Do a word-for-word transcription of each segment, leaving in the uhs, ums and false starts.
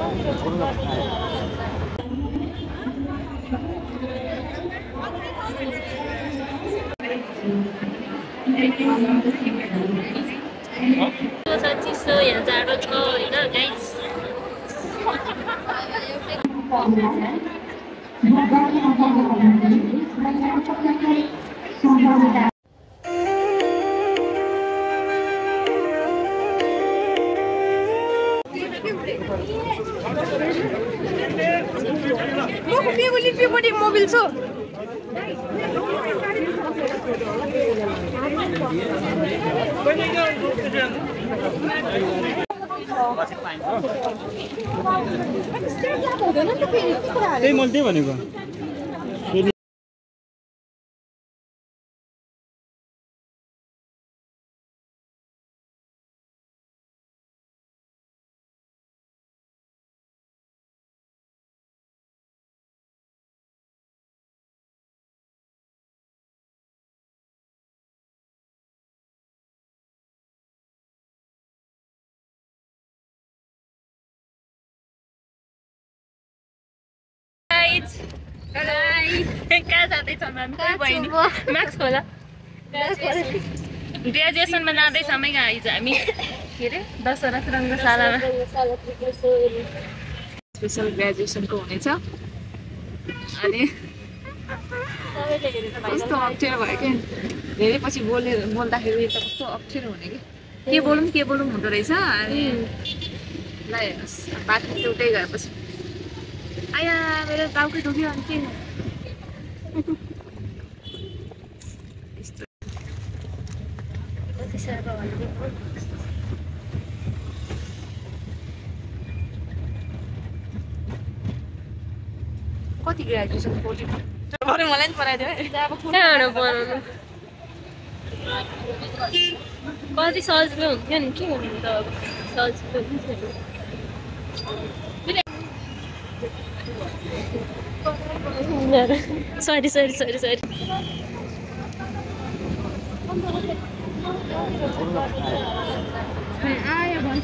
चिसो यहाँ जाडो छ होइन गाइस मोबिल छु त्यही मैले त्यही भनेको कहाँ जाँदैछ म्याक्स खोला ग्रेजुएसनमा जाँदैछ मैगा आइज हामी के अरे दशहरा रङ्गशालामा स्पेसल ग्रेजुएसनको हुनेछ अनि कस्तो अप्ठ्यारो भयो क्या धेरै पछि बोले बोल्दाखेरि त कस्तो अप्ठ्यारो हुने कि के बोलौँ के बोलौँ हुँदो रहेछ अनि ल हेर्नुहोस् बाटो एउटै गएपछि आया मेरो टाउकै दुख्यो अनि के कति ग्रेजुएसन फोर्टी मलाई नि पराइदियो कहाँबाट बनाउनु कति सजिलो हुन्थ्यो नि के हुनु त अब सजिलो हुन्थ्यो सरी सरी सरी सरी आयो भन्छ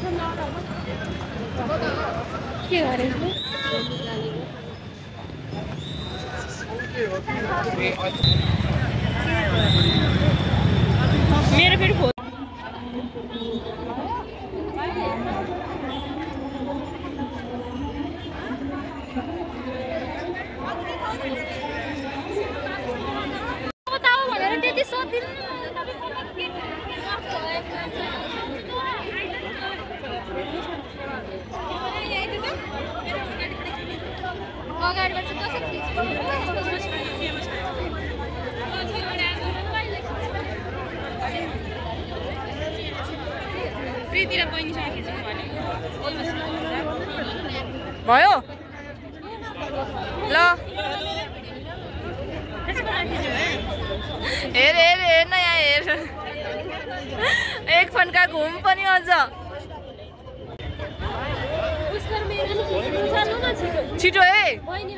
के गरे मेरो फेरि फोन भयो ल हेर हेर हेर न यहाँ हेर एक फन्का घुम पनि अझ छिटो है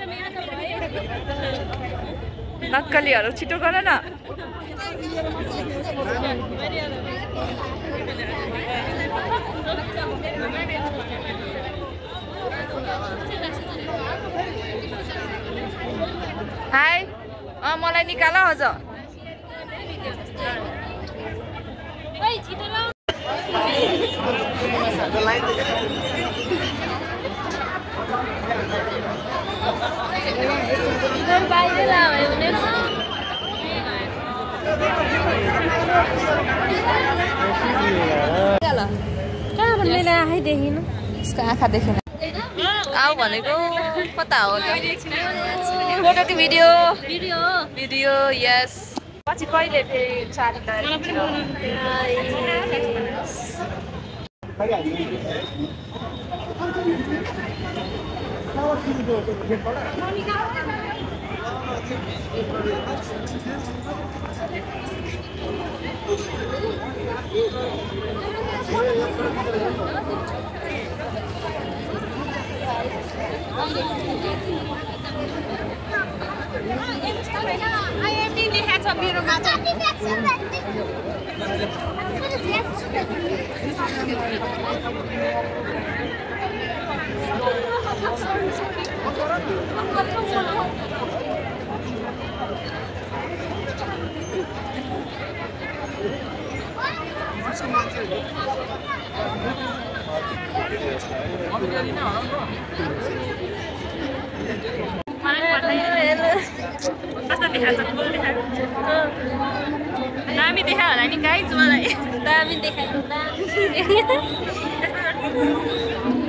नक्कलीहरू छिटो गर न हाई अँ मलाई निकाल अझ बाहिर लायो भने कहाँबाट मैले आँखै देखिनु उसको आँखा देखेन आऊ भनेको कता हो फोटो कि भिडियो भिडियो भिडियो यस पछि कहिले फेरि साथीलाई I am nearly had some beautiful कस्तो देखाएको छ फुल देखाएको दामी देखायो होला नि गाइज मलाई दामी देखाएको दामी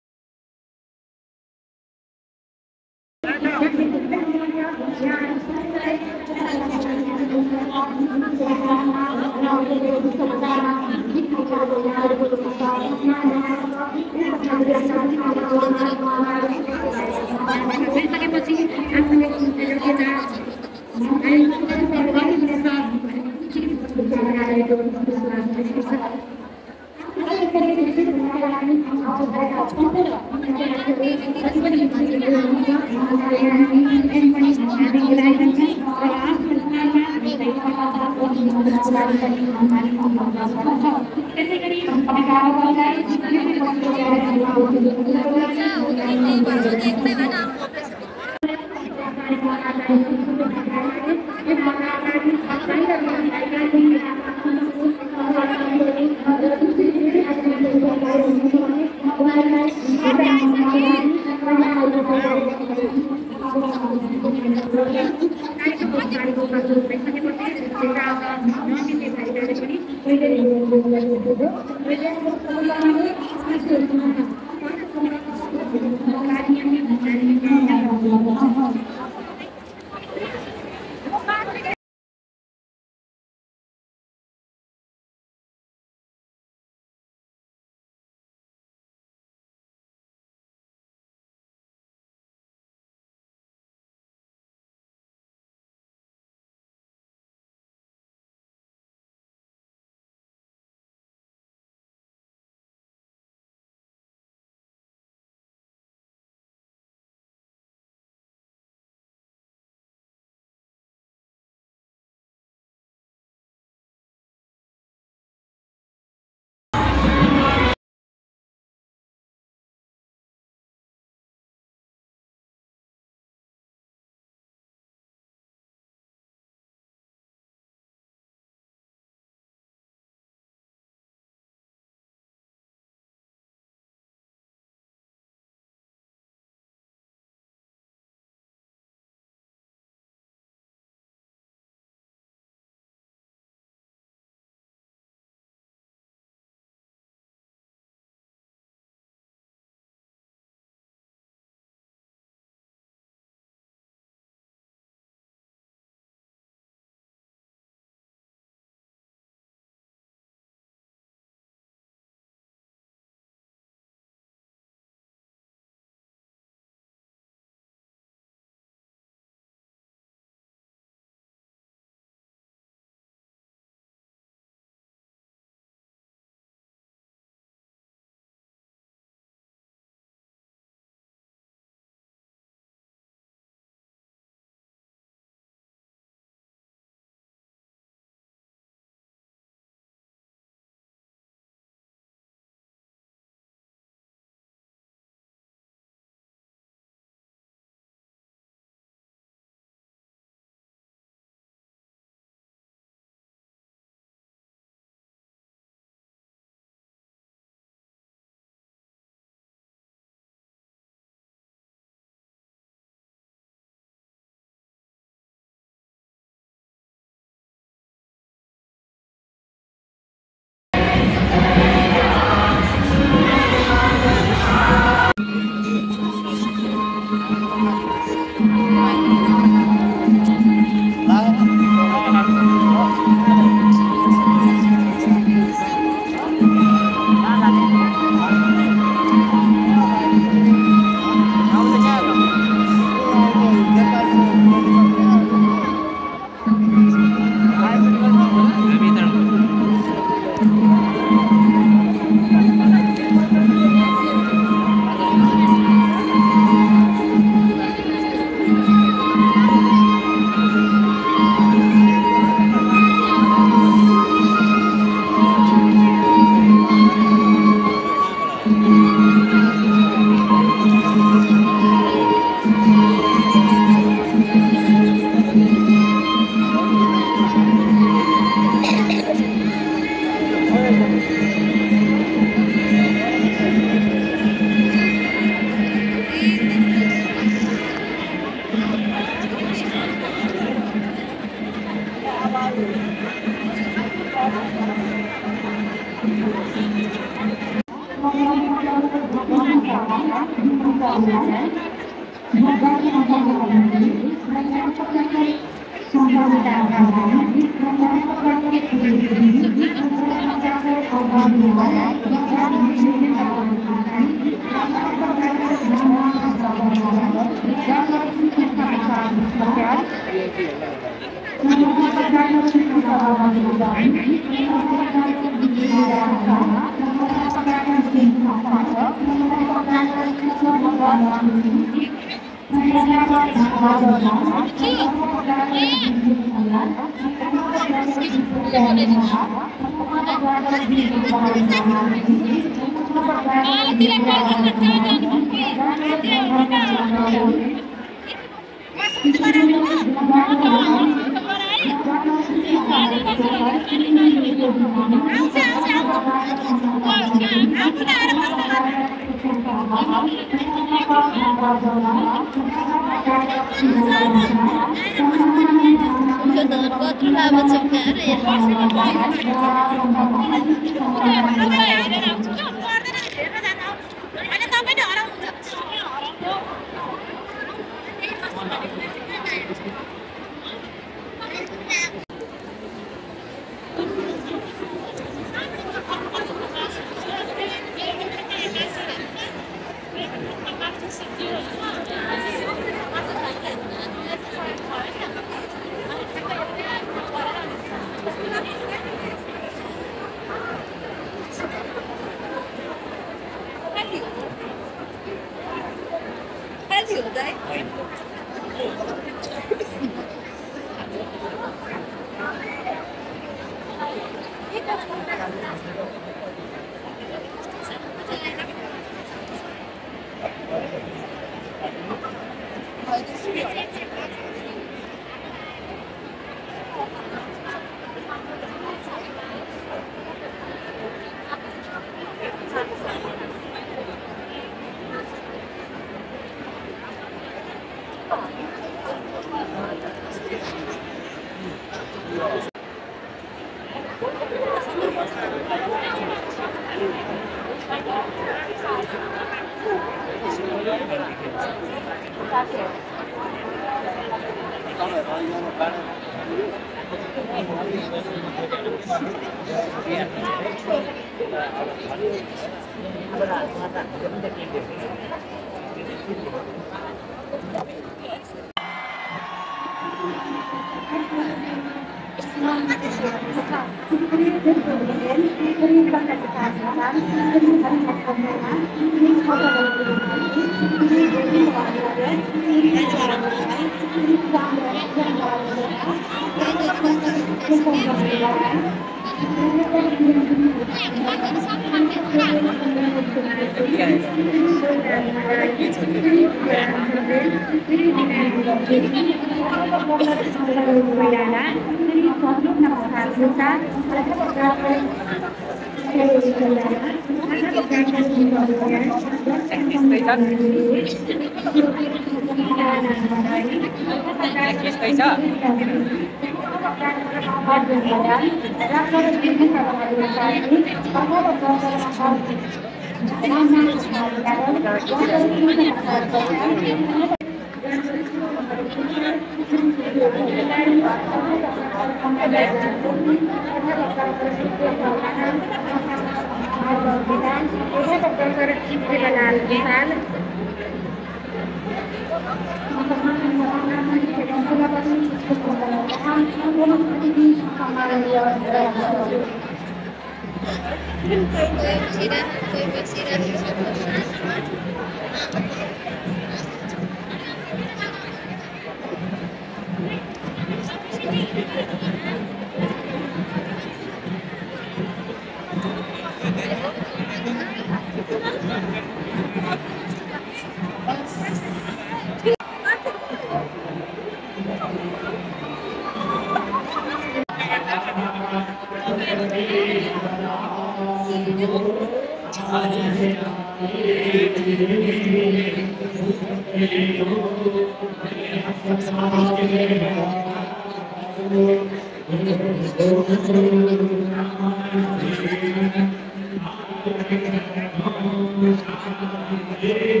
Thank you.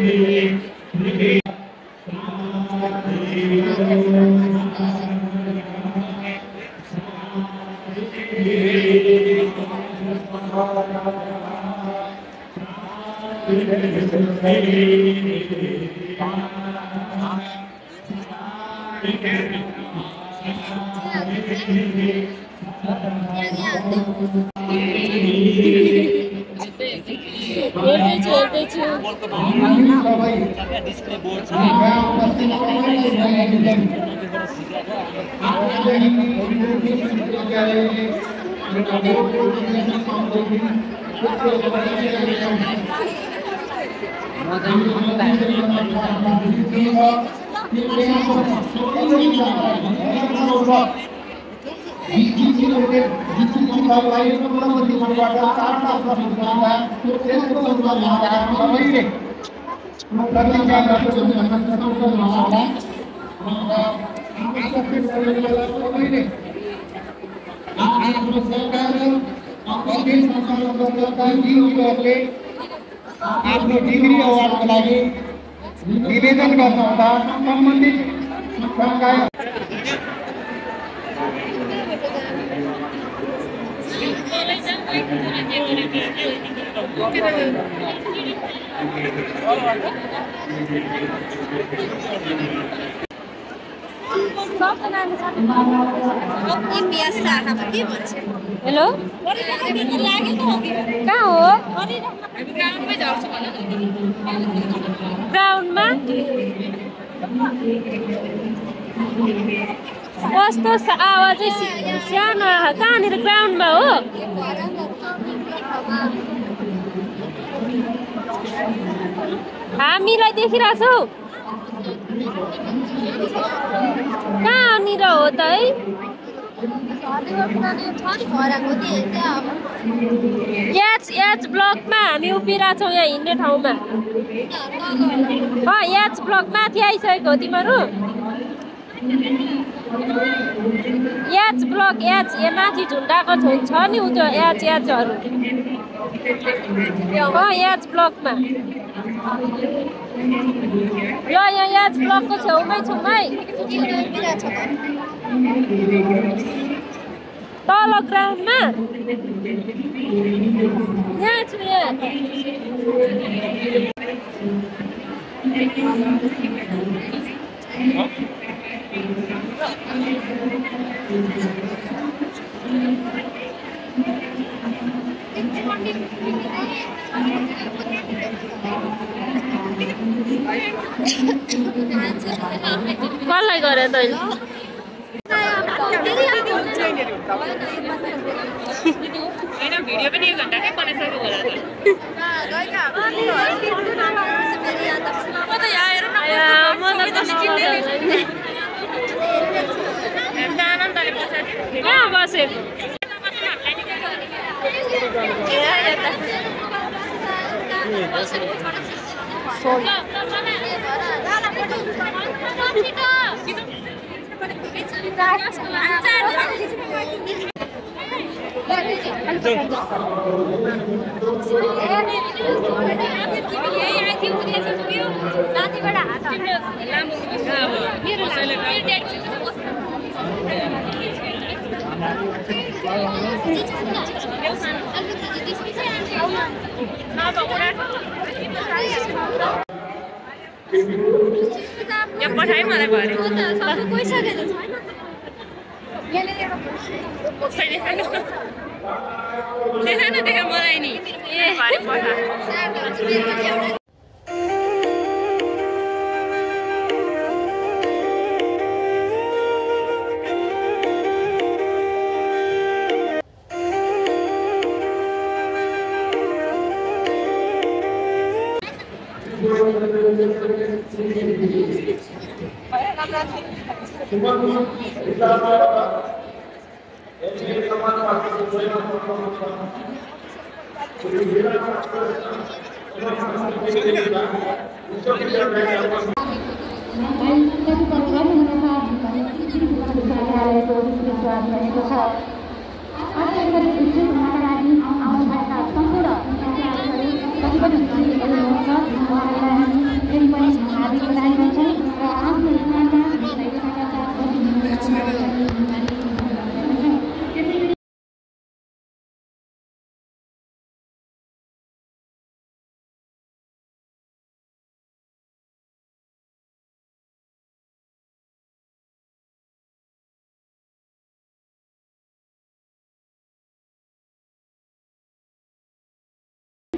आफ्नो डिग्री अवार्डको लागि निवेदन गर्न हुँदा सम्बन्धित संकाय हेलो कहाँ हो ग्राउन्डमा कस्तो आवाजै सानो कहाँनिर ग्राउन्डमा हो हामीलाई देखिरहेछौ कहाँनिर हो त है एच एच ब्लकमा हामी उभिरहेछौँ यहाँ हिँड्ने ठाउँमा एच ब्लक माथि आइसकेको हो तिमीहरू एच ब्लक एच यहाँ माथि झुन्डाको छ नि उ त्यो एच एचहरू एच ब्लकमा ल यहाँ एच ब्लकको छेउमै छौँ है तल ग्राउन्डमा यहाँ छु यहाँ कसलाई गरे तैँले भिडियो पनि एक घन्टाकै बनाइसक्यो होला कहाँ बसेको यहाँ पठाइ मलाई भरे देखान देखा मलाई नि ए भरे पठा Thank you.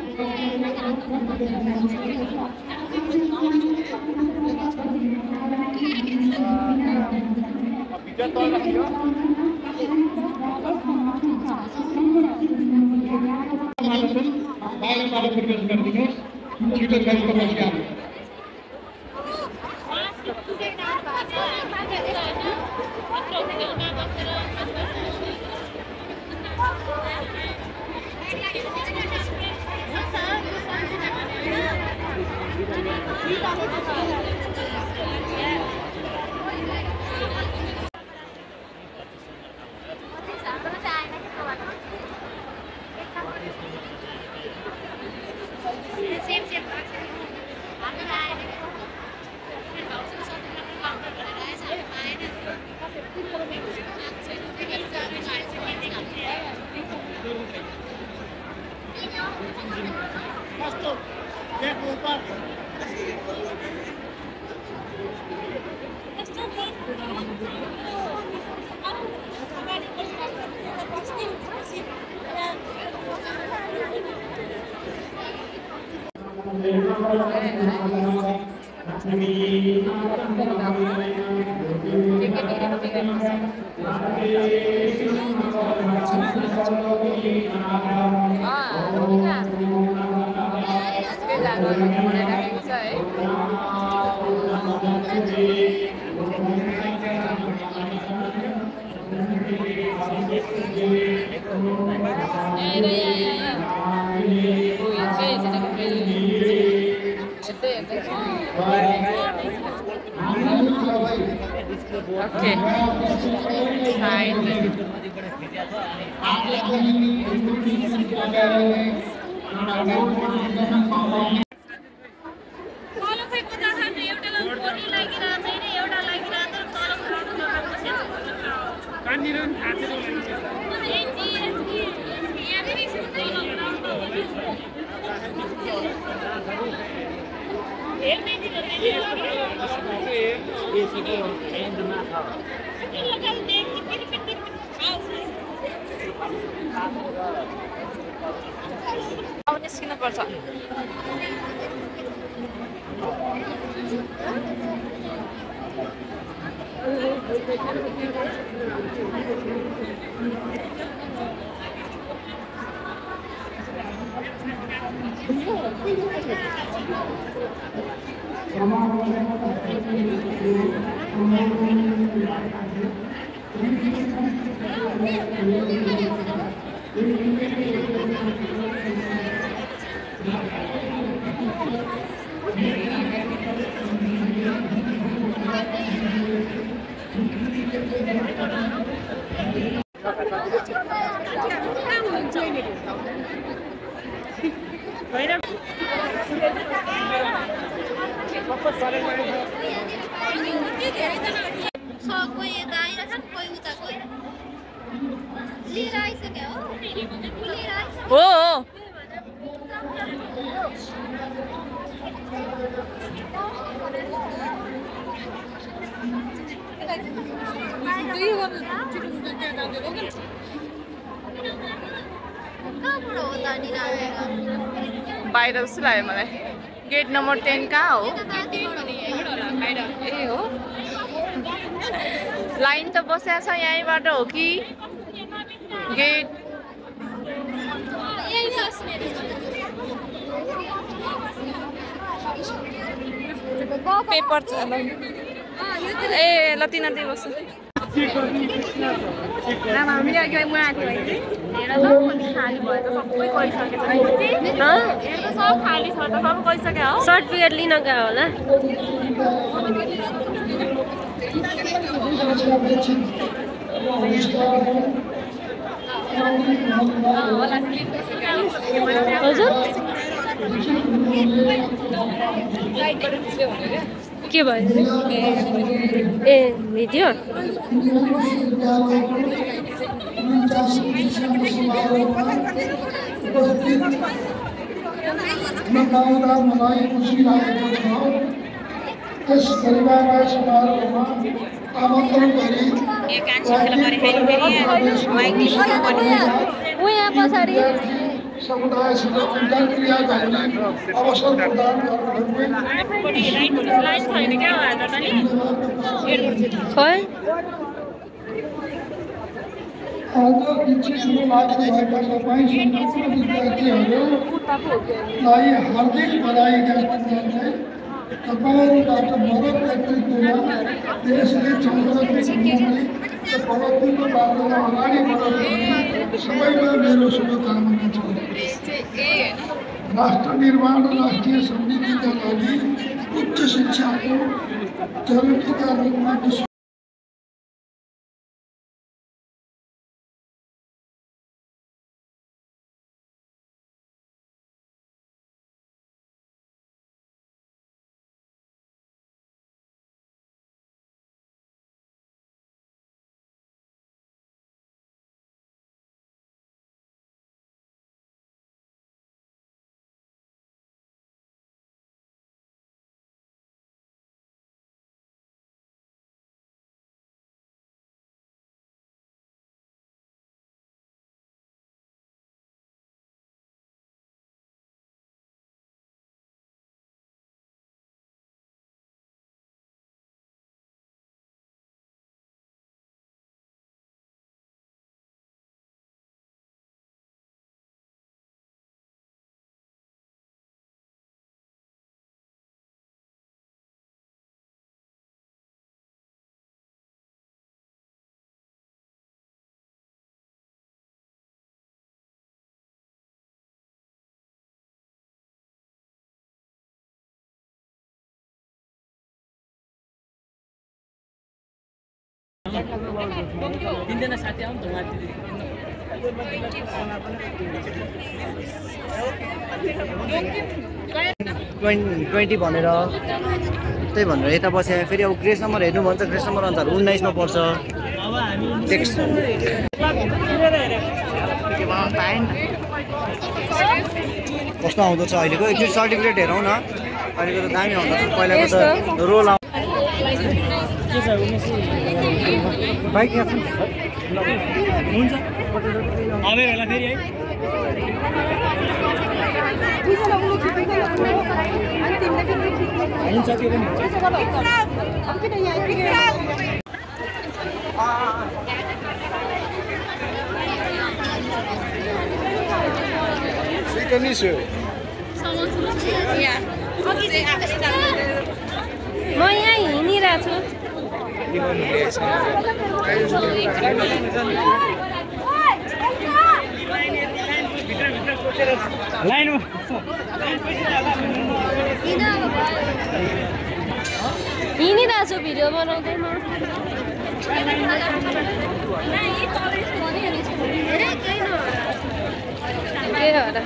बाहिरबाट प्रवेश गरिदिनुहोस् छिटो गरी प्रवेश Okay. Fine. अब निस्किनु पर्छ हो बाहिर जस्तो लाग्यो मलाई गेट नम्बर टेन कहाँ हो ए हो लाइन त बसेको छ यहीँबाट हो कि गेट पेपर छ ए ल तिन त्यही बस्छु सर्टिफिकेट लिन गयो होला के भयो ए भिडियो मलाई खुसी लागेको छ यस परिवारलाई समारोहमा आमन्त्रण गरी ओ यहाँ पछाडि समुदायसँग अन्तर्क्रिया गर्ने अवसर प्रदान गर्नुहुने आज दीक्षित हुनु लाग्नुभएका तपाईँ सम्पूर्ण विद्यार्थीहरूलाई हार्दिक बधाई ज्ञापन गर्दै तपाईँहरूबाट मद्दत नेतृत्वमा देशले चन्द्रको सम्बन्धी र प्रगतिको बाटोमा अगाडि बढाउने सबैलाई मेरो शुभकामना छ। राष्ट्र निर्माण र राष्ट्रिय समृद्धिका लागि उच्च शिक्षाको जरुरीका रूपमा तीनजना साथी आउँ त माथि ट्वेन्टी भनेर त्यही भनेर यता बसे फेरि अब ग्रेस नम्बर हेर्नु भन्छ ग्रेस नम्बर अनुसार उन्नाइसमा पर्छ टेक्स्ट कस्तो आउँदो छ अहिलेको एकचोटि सर्टिफिकेट हेरौँ न अहिलेको त दामी आउँदो छ पहिलाको त रोल आउँछ बाइक यहाँ छ हुन्छ आवे होला फेरि है हुन्छ त्यो पनि म यहाँ हिँडिरहेको छु लाइनमा हिँडिरहेको छु भिडियो बनाउँदै म के हो र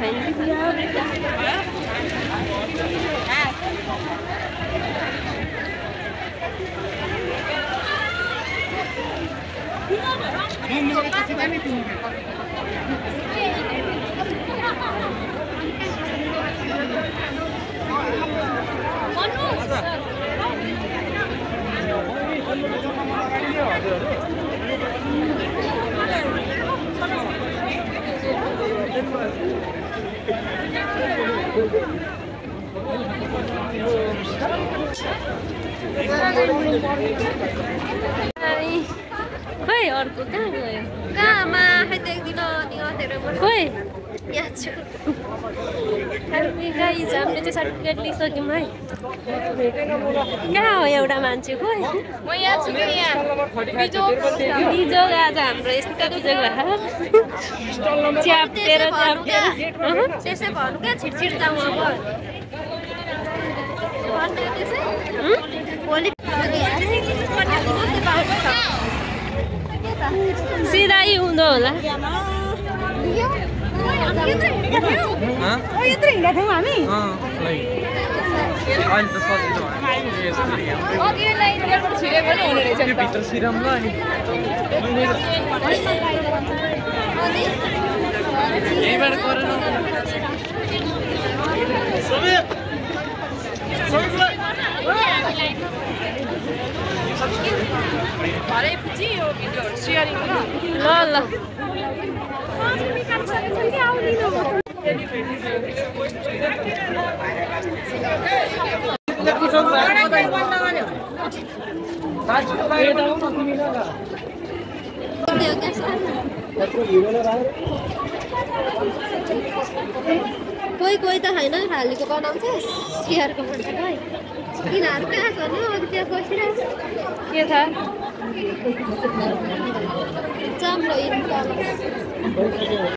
खोइ अर्को कहाँ गयो कहाँमा खै देख्दिन खोइ यहाँ छु गाइज हामीले चाहिँ सर्टिफिकेट लिइसक्यौँ है कहाँ हो एउटा मान्छे खोइ म यहाँ छु यहाँ बिजोग आज हाम्रो यस्तो बिजोग भयो च्यापेर च्यापेर त्यसै भन्नु क्या छिटछिट जाउँ अब भोलि सिधै हुँदो होला यत्रो हिँडेको थियौँ हामी भित्र सिरम ल अनि यहीँबाट गरेर भरेपछि यो भिडियोहरू सेयरिङ ल ल कोही कोही त होइन थालेको बनाउँछ चियरको भन्छ खै तिनीहरू कहाँ छ नि अघि त्यहाँ बसिरहेको के थाहा चाम्रो